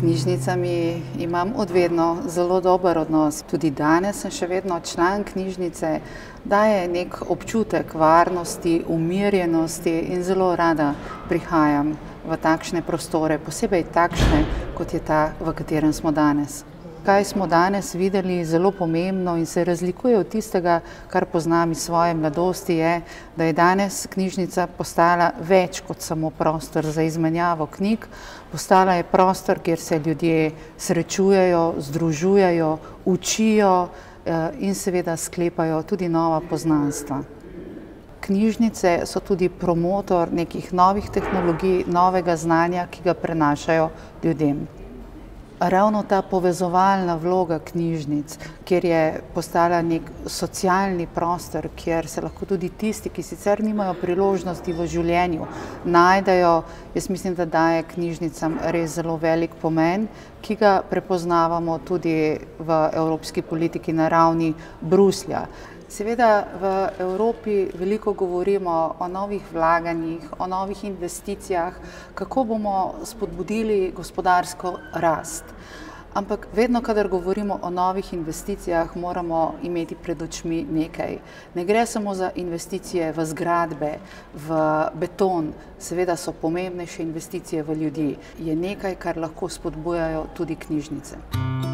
knjižnicami imam od vedno zelo dober odnos. Tudi danes sem še vedno član knjižnice, daje nek občutek varnosti, umirjenosti in zelo rada prihajam v takšne prostore, posebej takšne, kot je ta, v katerem smo danes. Kaj smo danes videli zelo pomembno in se razlikuje od tistega, kar poznam iz svoje mladosti, je, da je danes knjižnica postala več kot samo prostor za izmenjavo knjig, postala je prostor, kjer se ljudje srečujejo, združujejo, učijo in seveda sklepajo tudi nova poznanstva. Knjižnice so tudi promotor nekih novih tehnologij, novega znanja, ki ga prenašajo ljudem. Ravno ta povezovalna vloga knjižnic, kjer je postala nek socialni prostor, kjer se lahko tudi tisti, ki sicer nimajo priložnosti v življenju, najdejo, jaz mislim, da daje knjižnicam res zelo velik pomen, ki ga prepoznavamo tudi v evropski politiki na ravni Bruslja. Seveda v Evropi veliko govorimo o novih vlaganjih, o novih investicijah, kako bomo spodbudili gospodarsko rast. Ampak vedno, kadar govorimo o novih investicijah, moramo imeti pred očmi nekaj. Ne gre samo za investicije v zgradbe, v beton, seveda so pomembnejše investicije v ljudi. Je nekaj, kar lahko spodbujajo tudi knjižnice.